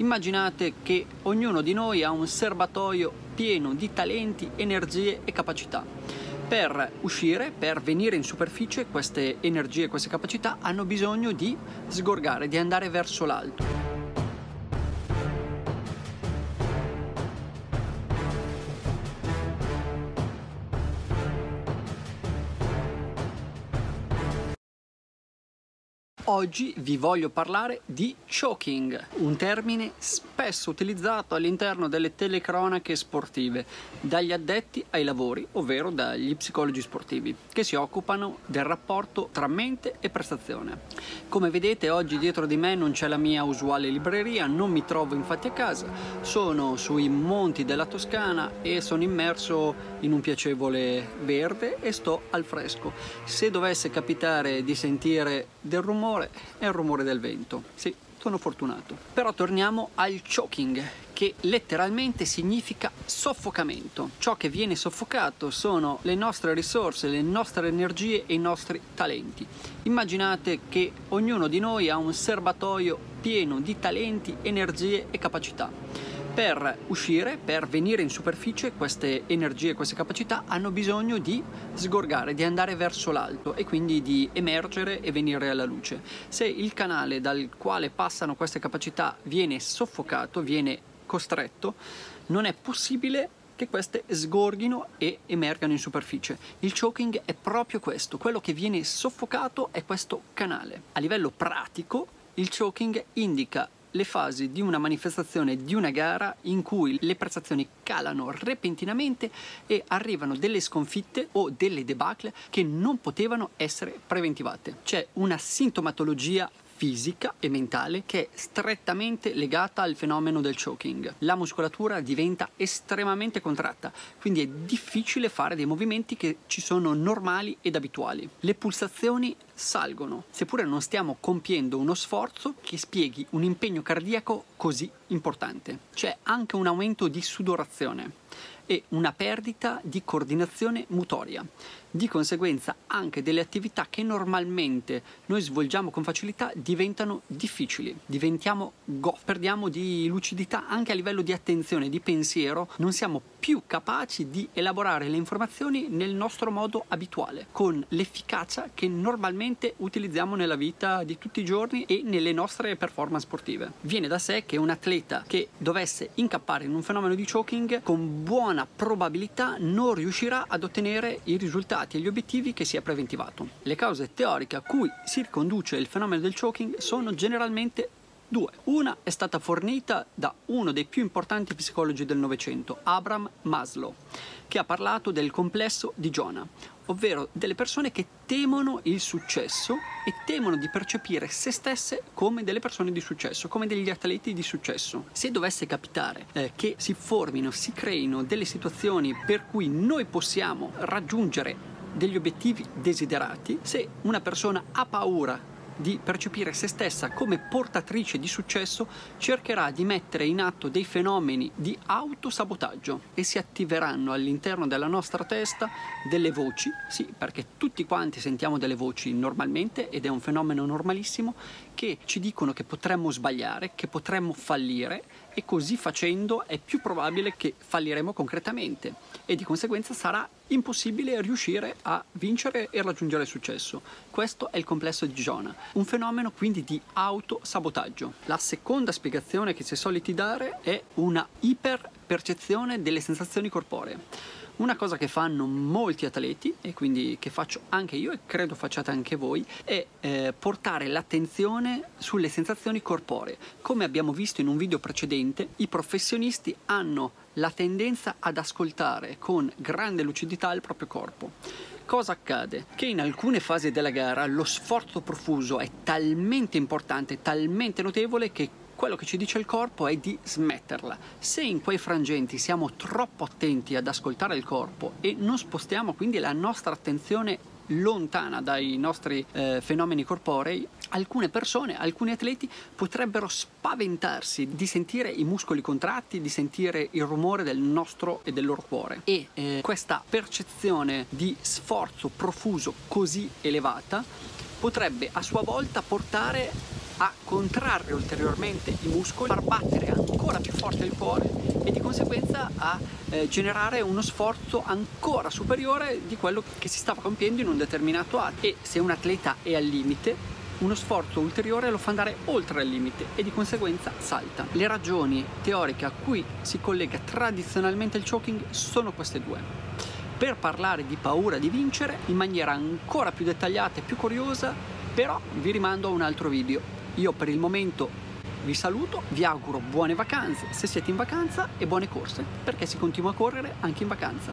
Immaginate che ognuno di noi ha un serbatoio pieno di talenti, energie e capacità. Per uscire, per venire in superficie, queste energie e queste capacità hanno bisogno di sgorgare, di andare verso l'alto. Oggi vi voglio parlare di choking, un termine spesso utilizzato all'interno delle telecronache sportive dagli addetti ai lavori, ovvero dagli psicologi sportivi, che si occupano del rapporto tra mente e prestazione. Come vedete, oggi dietro di me non c'è la mia usuale libreria, non mi trovo infatti a casa, sono sui monti della Toscana e sono immerso in un piacevole verde e sto al fresco. Se dovesse capitare di sentire del rumore, è il rumore del vento. Sì, sono fortunato. Però torniamo al choking, che letteralmente significa soffocamento. Ciò che viene soffocato sono le nostre risorse, le nostre energie e i nostri talenti. Immaginate che ognuno di noi ha un serbatoio pieno di talenti, energie e capacità. Per uscire, per venire in superficie, queste energie e queste capacità hanno bisogno di sgorgare, di andare verso l'alto e quindi di emergere e venire alla luce. Se il canale dal quale passano queste capacità viene soffocato, viene costretto, non è possibile che queste sgorghino e emergano in superficie. Il choking è proprio questo, quello che viene soffocato è questo canale. A livello pratico, il choking indica le fasi di una manifestazione di una gara in cui le prestazioni calano repentinamente e arrivano delle sconfitte o delle debacle che non potevano essere preventivate. C'è una sintomatologia fisica e mentale che è strettamente legata al fenomeno del choking. La muscolatura diventa estremamente contratta, quindi è difficile fare dei movimenti che ci sono normali ed abituali. Le pulsazioni salgono, seppure non stiamo compiendo uno sforzo che spieghi un impegno cardiaco così importante. C'è anche un aumento di sudorazione e una perdita di coordinazione motoria. Di conseguenza anche delle attività che normalmente noi svolgiamo con facilità diventano difficili, diventiamo perdiamo di lucidità anche a livello di attenzione, di pensiero, non siamo più capaci di elaborare le informazioni nel nostro modo abituale, con l'efficacia che normalmente utilizziamo nella vita di tutti i giorni e nelle nostre performance sportive. Viene da sé che un atleta che dovesse incappare in un fenomeno di choking con buona probabilità non riuscirà ad ottenere i risultati e gli obiettivi che si è preventivato. Le cause teoriche a cui si riconduce il fenomeno del choking sono generalmente due. Una è stata fornita da uno dei più importanti psicologi del Novecento, Abraham Maslow, che ha parlato del complesso di Jonah, ovvero delle persone che temono il successo e temono di percepire se stesse come delle persone di successo, come degli atleti di successo. Se dovesse capitare che si formino, si creino delle situazioni per cui noi possiamo raggiungere degli obiettivi desiderati, se una persona ha paura di percepire se stessa come portatrice di successo, cercherà di mettere in atto dei fenomeni di autosabotaggio e si attiveranno all'interno della nostra testa delle voci, sì, perché tutti quanti sentiamo delle voci normalmente ed è un fenomeno normalissimo, che ci dicono che potremmo sbagliare, che potremmo fallire e così facendo è più probabile che falliremo concretamente e di conseguenza sarà impossibile riuscire a vincere e raggiungere il successo. Questo è il complesso di Jonah, un fenomeno quindi di autosabotaggio. La seconda spiegazione che si è soliti dare è una iperpercezione delle sensazioni corporee. Una cosa che fanno molti atleti, e quindi che faccio anche io e credo facciate anche voi, è portare l'attenzione sulle sensazioni corporee. Come abbiamo visto in un video precedente, i professionisti hanno la tendenza ad ascoltare con grande lucidità il proprio corpo. Cosa accade? Che in alcune fasi della gara lo sforzo profuso è talmente importante, talmente notevole che quello che ci dice il corpo è di smetterla. Se in quei frangenti siamo troppo attenti ad ascoltare il corpo e non spostiamo quindi la nostra attenzione lontana dai nostri fenomeni corporei, alcune persone, alcuni atleti potrebbero spaventarsi di sentire i muscoli contratti, di sentire il rumore del nostro e del loro cuore e questa percezione di sforzo profuso così elevata potrebbe a sua volta portare a contrarre ulteriormente i muscoli, far battere anche ancora più forte il cuore e di conseguenza a generare uno sforzo ancora superiore di quello che si stava compiendo in un determinato atto. E se un atleta è al limite, uno sforzo ulteriore lo fa andare oltre il limite e di conseguenza salta. Le ragioni teoriche a cui si collega tradizionalmente il choking sono queste due. Per parlare di paura di vincere in maniera ancora più dettagliata e più curiosa, però vi rimando a un altro video. Io per il momento vi saluto, vi auguro buone vacanze se siete in vacanza e buone corse, perché si continua a correre anche in vacanza.